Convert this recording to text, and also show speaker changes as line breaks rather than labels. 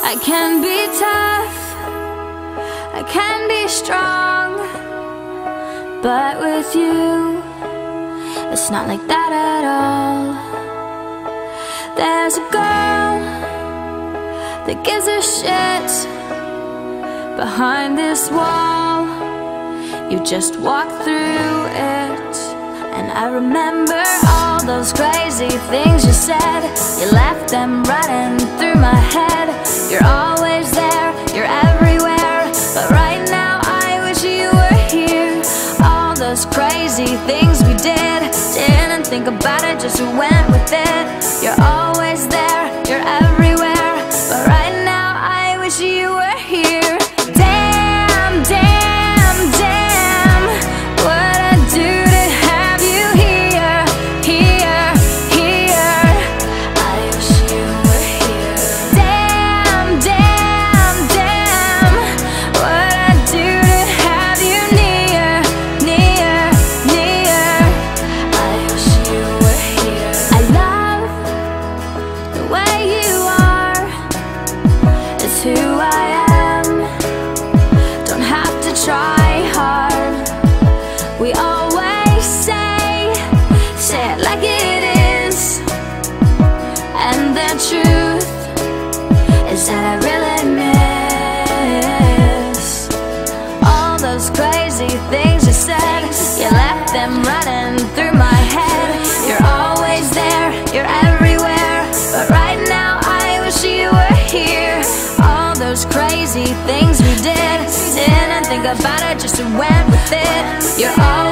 I can be tough, I can be strong, but with you, it's not like that at all. There's a girl that gives a shit behind this wall. You just walk through it, and I remember all those crazy things you said. You left them running through my head. You're always there, you're everywhere, but right now I wish you were here. All those crazy things we didn't think about it, just went with it. You're always there, you're everywhere, but right now I wish you were here. Damn, damn, damn, what I do to have you here, here, here. I wish you were here. Damn, damn, damn, what I do to have you near, near, near. I wish you were here. I love the way you are, it's who I am. Don't have to try hard. We always say it like it is, and the truth is that I really miss all those crazy things you said. You left them running through my head. You're always there, you're everywhere, but right now I wish you were here. All those crazy things we didn't think about it, just went with it. You're always